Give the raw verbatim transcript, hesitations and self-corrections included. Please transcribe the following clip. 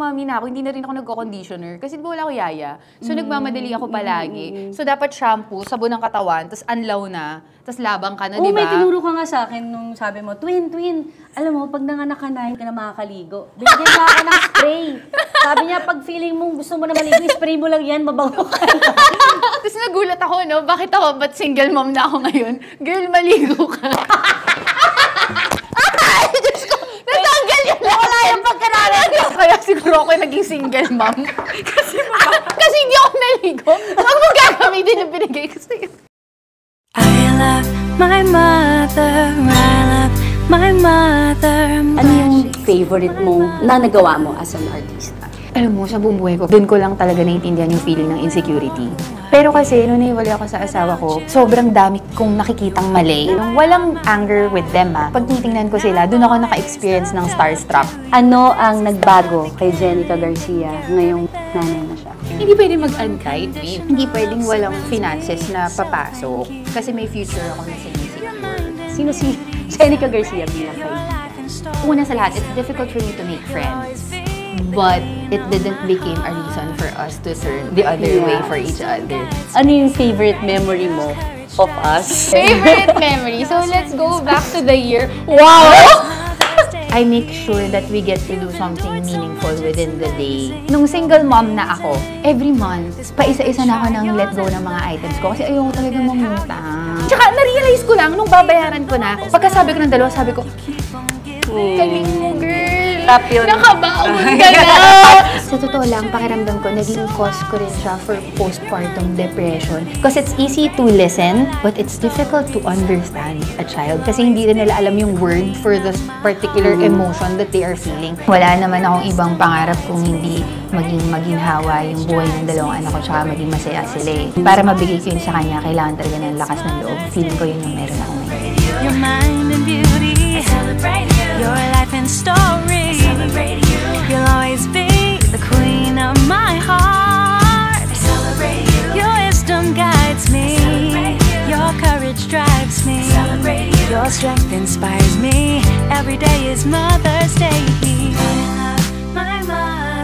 mommy na ako, hindi na rin ako nagko-conditioner. Kasi di ba wala ko yaya. So, mm. nagmamadali ako palagi. Mm. So, dapat shampoo, sabon ng katawan, tapos anlaw na, tapos labang ka na, oh, di ba? May tinuro ka nga sa akin nung sabi mo, twin, twin, alam mo, pag nanganak ka na, hindi ka na makakaligo. Bigyan ka ako ng spray. Sabi niya, pag feeling mo gusto mo na maligo, spray mo lang yan, mabango ka. Tapos nagulat ako, no? Bakit ako, ba't single mom na ako ngayon? Girl, maligo ka. Ay, Diyos ko! Natanggal yun! Wala yung pagkaralan ko. Kaya siguro ako naging single mom. Kasi, ah, kasi hindi ako naligo. Huwag mo gagamitin yung binigay ko sa'yo. I love my mother, I love my mother. Ano yung favorite mo na nagawa mo as an artist? Alam mo, sa buong buhay ko, doon ko lang talaga naiintindihan yung feeling ng insecurity. Pero kasi, nung naiwalay ako sa asawa ko, sobrang dami kong nakikitang mali. Nung walang anger with them, ah, pag titingnan ko sila, doon ako naka-experience ng starstruck. Ano ang nagbago kay Jenica Garcia ngayong nanay na siya? Hindi pwedeng mag-unkind, babe. Hindi pwedeng walang finances na papasok. Kasi may future ako na sinisecure. Sino si Jenica Garcia bilang kaibigan? Una sa lahat, it's difficult for me to make friends. But it didn't become a reason for us to turn the other yeah. way for each other. Ano yung favorite memory mo of us? Favorite memory? So let's go back to the year. Wow! I make sure that we get to do something meaningful within the day. Nung single mom na ako, every month, pa-isa-isa na ako ng let go ng mga items ko kasi ayoko talaga mangutang. Tsaka na-realize ko lang, nung babayaran ko na, pagkasabi ko ng dalawa, sabi ko, galing mo, girl. Tap yun. Nakabaon ka na. Sa totoo lang, pakiramdam ko, naging cause ko rin siya for postpartum depression. Because it's easy to listen, but it's difficult to understand a child. Kasi hindi rin nila alam yung word for the particular emotion that they are feeling. Wala naman akong ibang pangarap kung hindi maging maginhawa yung buhay ng dalawang anak ko tsaka maging masaya sila eh. Para mabigay ko yun sa kanya, kailangan talaga ng lakas ng loob. Feeling ko yun yung meron ako ngayon. Your mind and beauty, I celebrate you. Your life and story, I celebrate you. You'll always be the queen of my heart. I celebrate you. Your wisdom guides me. Your courage drives me. I celebrate you. Your strength inspires me. Every day is Mother's Day. I love my mother.